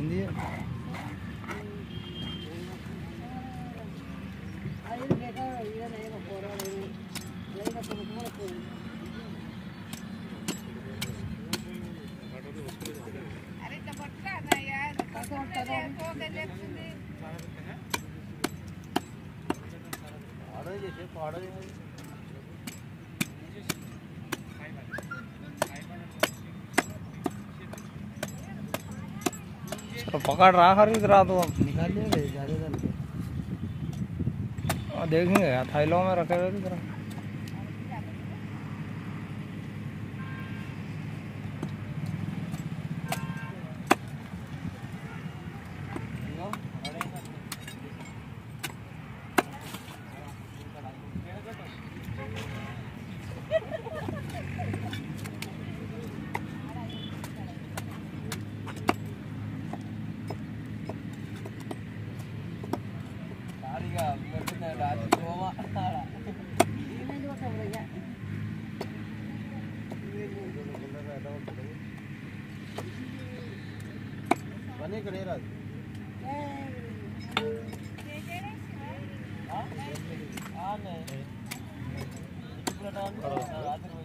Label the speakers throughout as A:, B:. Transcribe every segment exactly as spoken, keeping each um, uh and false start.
A: हिंदी है। चलो पकड़ रहा खरीद रहा तो अब निकाल लिया ज़्यादा डाल के देखेंगे यार थैलों में रखे हुए तरह।
B: बने करे राज हां नहीं पूरा डाउन रात को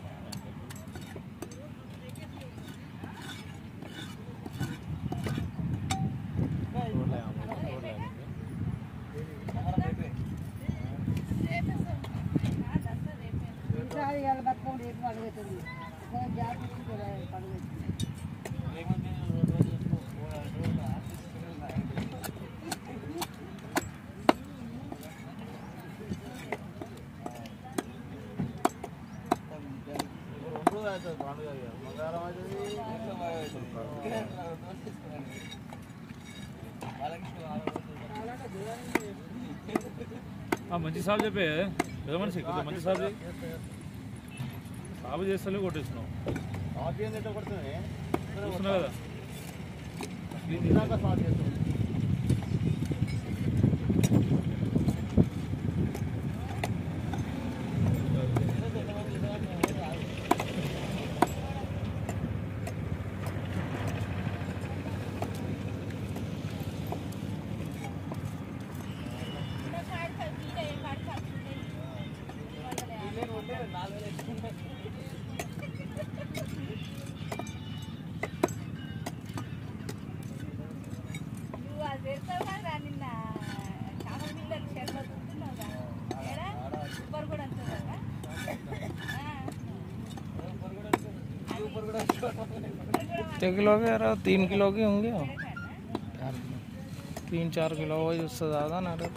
C: మంచి సాబ్ చెప్పే పెద్ద మనిషి కొద్దిగా మంచి సాబ్ సాబు చేస్తలే కొట్టేస్తున్నావు చూస్తున్నావు కదా
A: कितने किलो के यार तीन किलो के होंगे तीन चार किलो वही उससे ज़्यादा ना रहे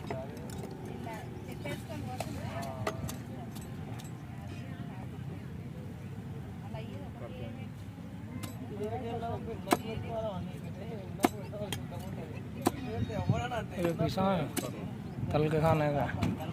A: ये पिसा है तल के खाने का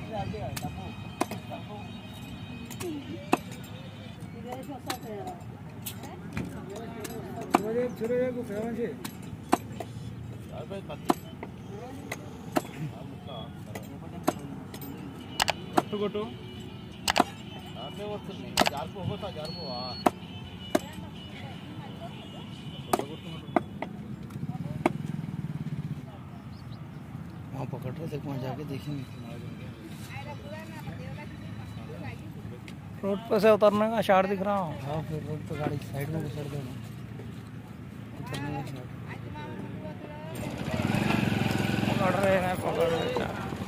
C: కట్టు కొట్టు
B: అదే వస్తుంది జార్పు होता జార్పు
A: वहाँ पकड़ रहे थे वहाँ जाके देखेंगे रोड पर से उतरने का शार्ट दिख रहा हूँ। हाँ फिर रोड पे गाड़ी साइड में घुसड़ देना उतरने का शार्ट पकड़ रहे हैं पकड़ रहे हैं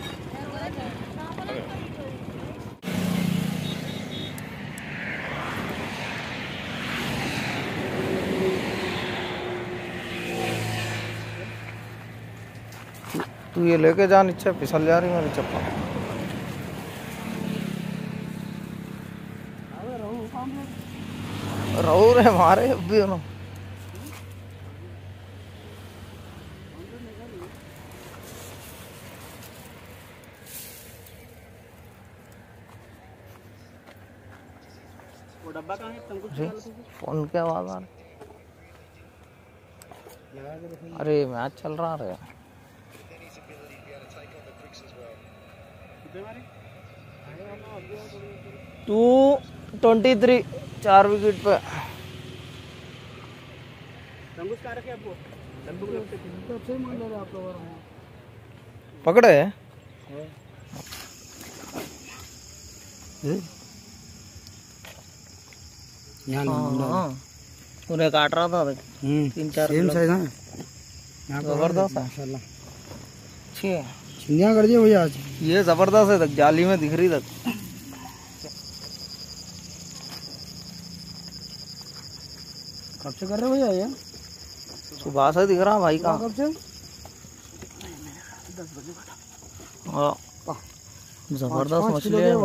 A: तू ये लेके जा नीचे फिसल जा रही मेरी चप्पल रहू रे मारे अभी ना
B: वो डब्बा कहाँ है तुमको
A: फोन की आवाज आ रही अरे मैच चल रहा है टू ट्वेंटी थ्री चार विकेट पे
B: रंगूस कहाँ रखे आपको
A: पकड़े है हाँ, उन्हें काट रहा था तीन चार सेम साइज है जबरदस्त है माशाल्लाह। अच्छी है छिंदियाँ कर दिए भैया आज ये जबरदस्त है तक जाली में दिख रही तक। कब से कर रहे हो भैया ये? सुबह से दिख रहा भाई का। कब से? हाँ जबरदस्त मछली है।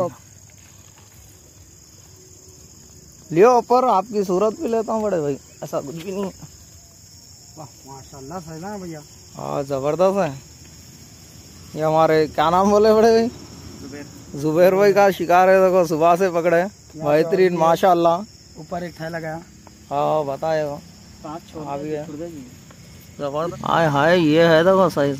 A: लियो ऊपर आपकी सूरत भी लेता हूँ बड़े भाई, ऐसा कुछ भी नहीं है। वाह माशाल्लाह सही है भैया। हाँ जबरदस्त है। ये हमारे क्या नाम बोले बड़े भाई? जुबैर। जुबैर भाई का शिकार है देखो, सुबह से पकड़े बेहतरीन माशाल्लाह। ऊपर एक थैला गया। हाँ बताएगा अभी है जबरदस्त। हाय हाय ये है देखो साइज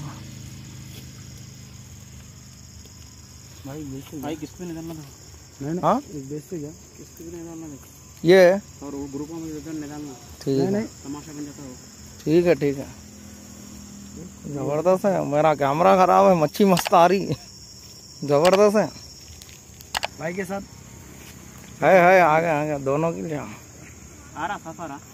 A: भाई। भाई किसको निकालना था? नहीं हाँ एक बेच से गया किसको भी निकालना है ये और वो ग्रुप में निकालना। ठीक है नहीं तमाशा बन जाता है। ठीक है ठीक है जबरदस्त है। मेरा कैमरा खराब है, मच्छी मस्त आ रही है जबरदस्त है। भाई के साथ है है आ गया आ गया दोनों के लिए आ रहा सफर।